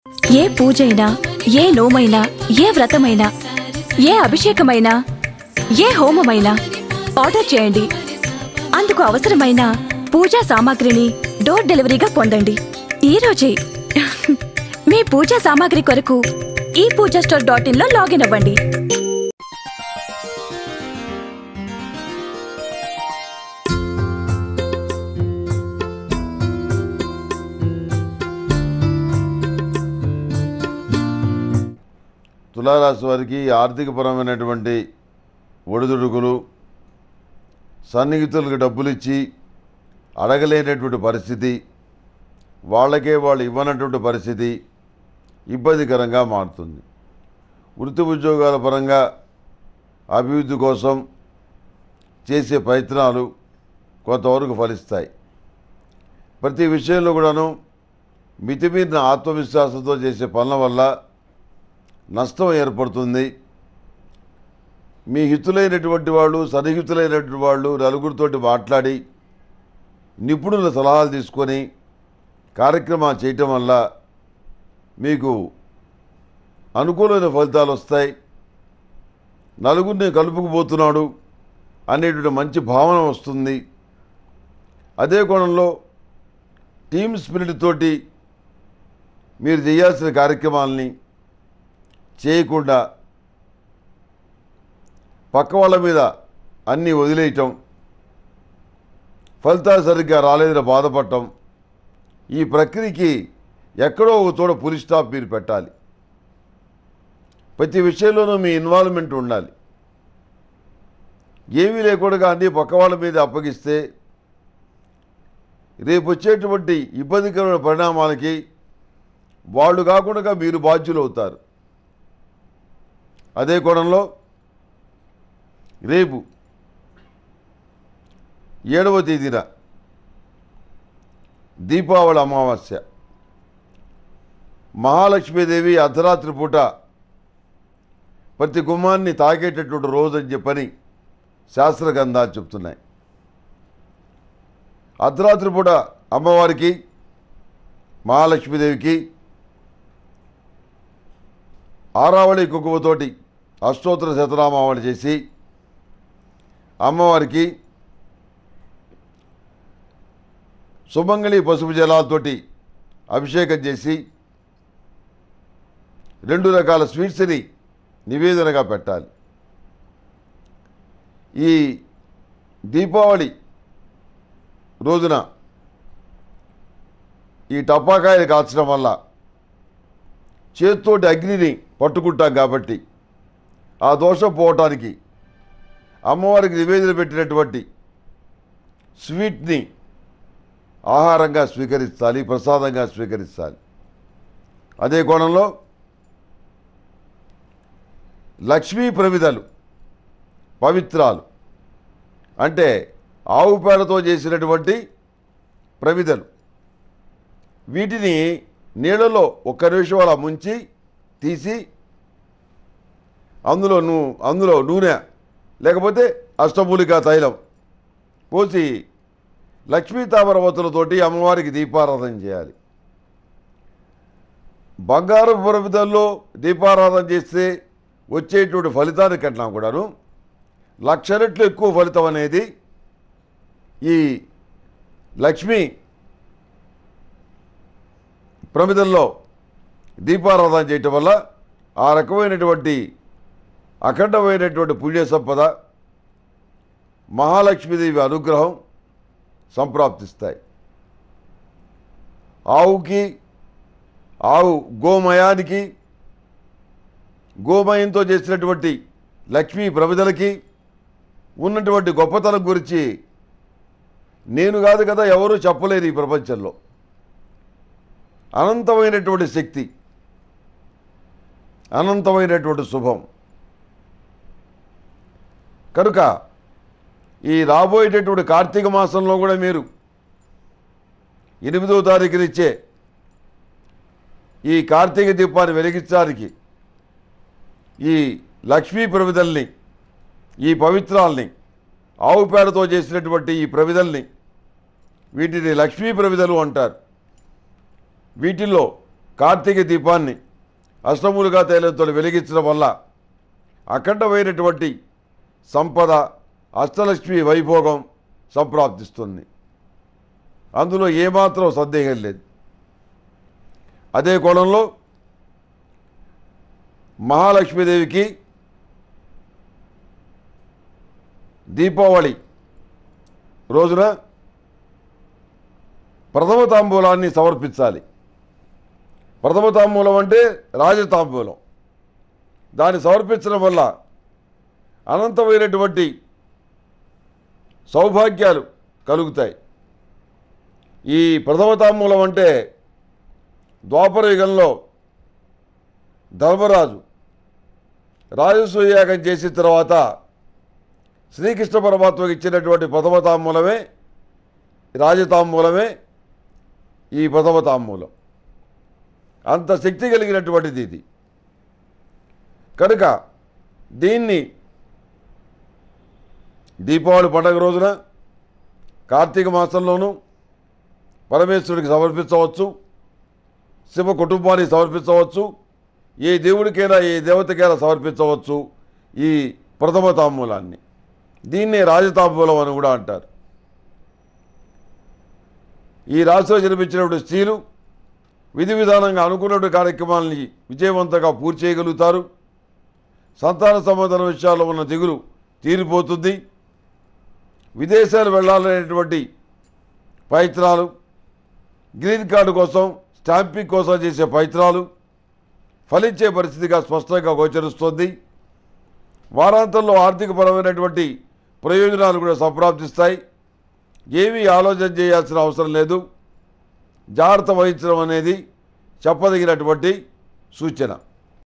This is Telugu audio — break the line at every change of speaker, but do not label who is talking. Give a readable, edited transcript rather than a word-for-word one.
ఏ పూజైనా, ఏ నోమైనా, ఏ వ్రతమైనా, ఏ అభిషేకమైనా, ఏ హోమమైనా ఆర్డర్ చేయండి. అందుకు అవసరమైన పూజా సామాగ్రిని డోర్ డెలివరీగా పొందండి. ఈ రోజే మీ పూజా సామాగ్రి కొరకు ePoojaStore.in లో లాగిన్ అవ్వండి.
తులారాశి వారికి ఆర్థికపరమైనటువంటి ఒడిదుడుకులు, సన్నిహితులకు డబ్బులు ఇచ్చి అడగలేనటువంటి పరిస్థితి, వాళ్ళకే వాళ్ళు ఇవ్వనటువంటి పరిస్థితి ఇబ్బందికరంగా మారుతుంది. వృత్తి ఉద్యోగాల పరంగా అభివృద్ధి కోసం చేసే ప్రయత్నాలు కొంతవరకు ఫలిస్తాయి. ప్రతి విషయంలో కూడాను మితిమీరిన ఆత్మవిశ్వాసంతో చేసే పనుల వల్ల నష్టం ఏర్పడుతుంది. మీ హితులైనటువంటి వాళ్ళు, సన్నిహితులైనటువంటి వాళ్ళు నలుగురితోటి మాట్లాడి నిపుణుల సలహాలు తీసుకొని కార్యక్రమాలు చేయటం వల్ల మీకు అనుకూలమైన ఫలితాలు వస్తాయి. నలుగురిని కలుపుకుపోతున్నాడు అనేటువంటి మంచి భావన వస్తుంది. అదే కోణంలో టీమ్ స్పిరిట్ తోటి మీరు చేయాల్సిన కార్యక్రమాలని చేయకుండా పక్క వాళ్ళ మీద అన్నీ వదిలేయటం, ఫలితాలు సరిగ్గా రాలేదని బాధపడటం, ఈ ప్రక్రియకి ఎక్కడో ఒక చోట పులి స్టాప్ మీరు పెట్టాలి. ప్రతి విషయంలోనూ మీ ఇన్వాల్వ్మెంట్ ఉండాలి. ఏమీ లేకుండా అన్నీ పక్క వాళ్ళ మీద అప్పగిస్తే రేపు వచ్చేటువంటి ఇబ్బందికరమైన పరిణామాలకి వాళ్ళు కాకుండా మీరు బాధ్యులు అవుతారు. అదే కోణంలో రేపు 7వ తేదీన దీపావళి అమావాస్య, మహాలక్ష్మీదేవి అర్ధరాత్రి పూట ప్రతి గుమ్మాన్ని తాకేటటువంటి రోజు అని చెప్పని శాస్త్ర గ్రంథాలు చెప్తున్నాయి. అర్ధరాత్రి పూట అమ్మవారికి, మహాలక్ష్మీదేవికి ఆరావళి కుంకుమతోటి అష్టోత్తర శతనామావళి చేసి అమ్మవారికి సుమంగళి పసుపు జలాలతోటి అభిషేకం చేసి 2 రకాల స్వీట్స్ని నివేదనగా పెట్టాలి. ఈ దీపావళి రోజున ఈ టపాకాయలు కాల్చడం వల్ల చేతితోటి అగ్నిని పట్టుకుంటాం కాబట్టి ఆ దోషం పోవటానికి అమ్మవారికి నివేదన పెట్టినటువంటి స్వీట్ని ఆహారంగా స్వీకరించాలి, ప్రసాదంగా స్వీకరించాలి. అదే కోణంలో లక్ష్మీ ప్రమిదలు, పవిత్రాలు అంటే ఆవు పేడతో చేసినటువంటి ప్రమిదలు, వీటిని నీళ్ళలో 1 నిమిషం అలా ముంచి తీసి అందులో నూనె లేకపోతే అష్టమూలికా తైలం పోసి లక్ష్మీ తామరవతులతోటి అమ్మవారికి దీపారాధన చేయాలి. బంగారు ప్రమిదల్లో దీపారాధన చేస్తే వచ్చేటువంటి ఫలితాన్ని కన్నా కూడాను 1,00,000 రెట్లు ఎక్కువ ఫలితం అనేది ఈ లక్ష్మీ ప్రమిదల్లో దీపారాధన చేయటం వల్ల ఆ రకమైనటువంటి అఖండమైనటువంటి పుణ్య సంపద, మహాలక్ష్మీదేవి అనుగ్రహం సంప్రాప్తిస్తాయి. ఆవు గోమయానికి, గోమయంతో చేసినటువంటి లక్ష్మీ ప్రమిదలకి ఉన్నటువంటి గొప్పతనం గురించి నేను కాదు కదా ఎవరూ చెప్పలేరు ఈ ప్రపంచంలో. అనంతమైనటువంటి శక్తి, అనంతమైనటువంటి శుభం. కనుక ఈ రాబోయేటటువంటి కార్తీక మాసంలో కూడా మీరు 8వ తారీఖునిచ్చే ఈ కార్తీక దీపాన్ని వెలిగించడానికి ఈ లక్ష్మీ ప్రమిదల్ని, ఈ పవిత్రాల్ని, ఆవు పేడతో చేసినటువంటి ఈ ప్రమిదల్ని, వీటిని లక్ష్మీ ప్రమిదలు అంటారు. వీటిల్లో కార్తీక దీపాన్ని అష్టములుగా తైలంతో వెలిగించడం వల్ల అఖండమైనటువంటి సంపద, అష్టలక్ష్మి వైభోగం సంప్రాప్తిస్తుంది. అందులో ఏమాత్రం సందేహం లేదు. అదే కోణంలో మహాలక్ష్మీదేవికి దీపావళి రోజున ప్రథమ తాంబూలాన్ని సమర్పించాలి. ప్రథమ తాంబూలం అంటే రాజతాంబూలం. దాన్ని సమర్పించడం వల్ల అనంతమైనటువంటి సౌభాగ్యాలు కలుగుతాయి. ఈ ప్రథమ తాంబూలం అంటే ద్వాపర యుగంలో ధర్మరాజు రాజసూయాగం చేసిన తర్వాత శ్రీకృష్ణ పరమాత్మకి ఇచ్చినటువంటి ప్రథమ తాంబూలమే, రాజతాంబూలమే ఈ ప్రథమ తాంబూలం. అంత శక్తి కలిగినటువంటిది ఇది. కనుక దీన్ని దీపావళి పండుగ రోజున కార్తీక మాసంలోనూ పరమేశ్వరుడికి సమర్పించవచ్చు, శివ కుటుంబానికి సమర్పించవచ్చు, ఏ దేవుడికైనా ఏ దేవతకైనా సమర్పించవచ్చు ఈ ప్రథమ తాంబూలాన్ని. దీన్నే రాజతాంబూలం అని కూడా అంటారు. ఈ రాశిలో జన్మించినటువంటి స్త్రీలు విధి విధానంగా అనుకున్నటువంటి కార్యక్రమాలని విజయవంతంగా పూర్తి చేయగలుగుతారు. సంతాన సంబంధం విషయాల్లో ఉన్న దిగులు తీరిపోతుంది. విదేశాలు వెళ్ళాలనేటువంటి ప్రయత్నాలు, గ్రీన్ కార్డు కోసం, స్టాంపింగ్ కోసం చేసే ప్రయత్నాలు ఫలించే పరిస్థితిగా స్పష్టంగా గోచరిస్తుంది. వారాంతంలో ఆర్థికపరమైనటువంటి ప్రయోజనాలు కూడా సంప్రాప్తిస్తాయి. ఏమీ ఆలోచన చేయాల్సిన అవసరం లేదు. జాగ్రత్త వహించడం అనేది చెప్పదగినటువంటి సూచన.